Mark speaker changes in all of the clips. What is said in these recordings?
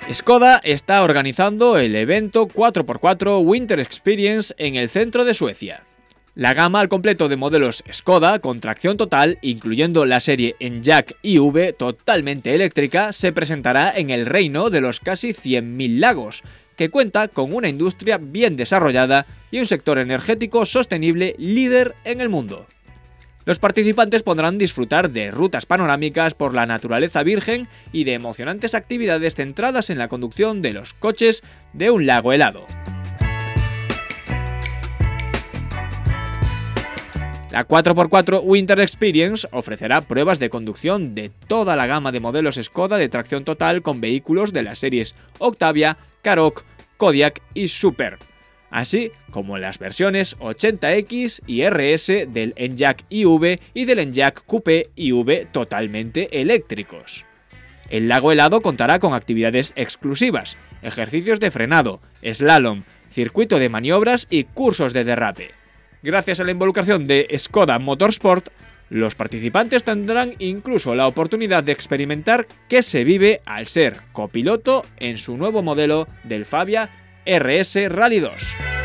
Speaker 1: Škoda está organizando el evento 4x4 Winter Experience en el centro de Suecia. La gama al completo de modelos Škoda con tracción total, incluyendo la serie Enyaq iV totalmente eléctrica, se presentará en el reino de los casi 100.000 lagos, que cuenta con una industria bien desarrollada y un sector energético sostenible líder en el mundo. Los participantes podrán disfrutar de rutas panorámicas por la naturaleza virgen y de emocionantes actividades centradas en la conducción de los coches de un lago helado. La 4x4 Winter Experience ofrecerá pruebas de conducción de toda la gama de modelos Škoda de tracción total con vehículos de las series Octavia, Karoq, Kodiaq y Super, así como las versiones 80X y RS del Enyaq iV y del Enyaq Coupé iV totalmente eléctricos. El lago helado contará con actividades exclusivas, ejercicios de frenado, slalom, circuito de maniobras y cursos de derrape. Gracias a la involucración de Škoda Motorsport, los participantes tendrán incluso la oportunidad de experimentar qué se vive al ser copiloto en su nuevo modelo del Fabia RS Rally 2.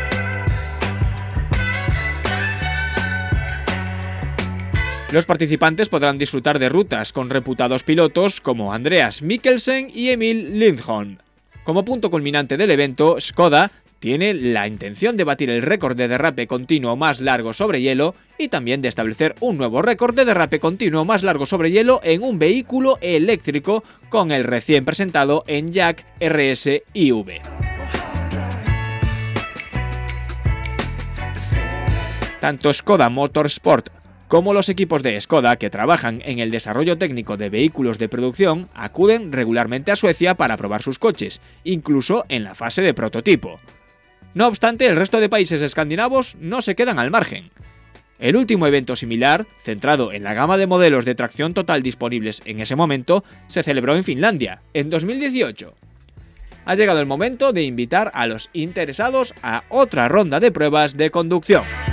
Speaker 1: Los participantes podrán disfrutar de rutas con reputados pilotos como Andreas Mikkelsen y Emil Lindholm. Como punto culminante del evento, Škoda tiene la intención de batir el récord de derrape continuo más largo sobre hielo y también de establecer un nuevo récord de derrape continuo más largo sobre hielo en un vehículo eléctrico con el recién presentado Enyaq RS iV. Tanto Škoda Motorsport como los equipos de Škoda que trabajan en el desarrollo técnico de vehículos de producción acuden regularmente a Suecia para probar sus coches, incluso en la fase de prototipo. No obstante, el resto de países escandinavos no se quedan al margen. El último evento similar, centrado en la gama de modelos de tracción total disponibles en ese momento, se celebró en Finlandia, en 2018. Ha llegado el momento de invitar a los interesados a otra ronda de pruebas de conducción.